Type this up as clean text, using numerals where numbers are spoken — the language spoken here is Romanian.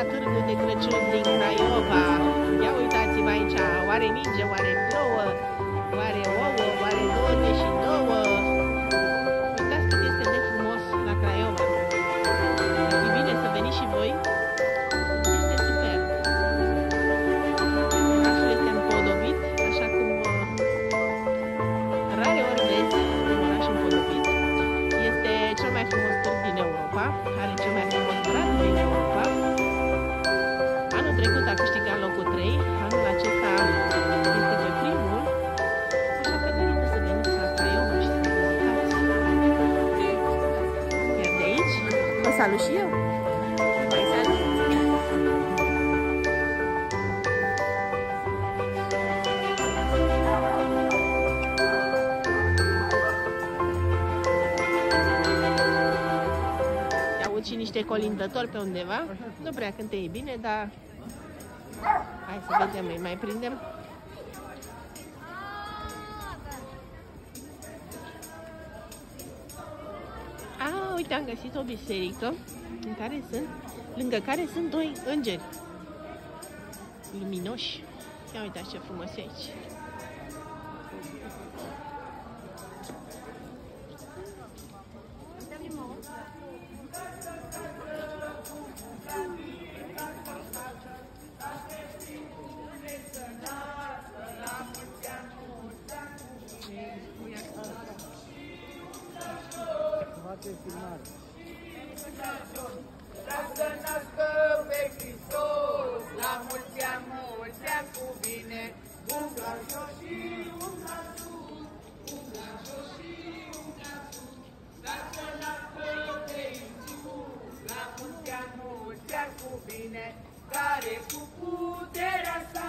târgul de Crăciun din Craiova. Ia uitați-vă aici, oare ninge, oare plouă, oare ouă, oare 22? Uitați cât este de frumos la Craiova. Ar fi bine să veniți și voi. Este super. Orașul este împodobit, așa cum rare ori vezi un oraș împodobit. Este cel mai frumos târg din Europa, are cel mai frumos brad din Europa. Anul trecut a câștigat locul 3, anul acesta este pe primul, așa că merită să veniți la Craiova și să vă uitați. Iar de aici, vă salut și eu! Mai salut! Și niște colindători pe undeva. Nu prea cânte ei bine, dar hai să vedem, îi mai prindem. Uite, am găsit o biserică în care sunt, lângă care sunt doi îngeri luminoși. Ia uitați ce frumos e aici. Să nască pe Hristos, la mulți ani cu bine, umbla jos și umbla sus, umbla jos și umbla sus. Să nască pe Iisus, la mulți ani cu bine, care cu puterea sa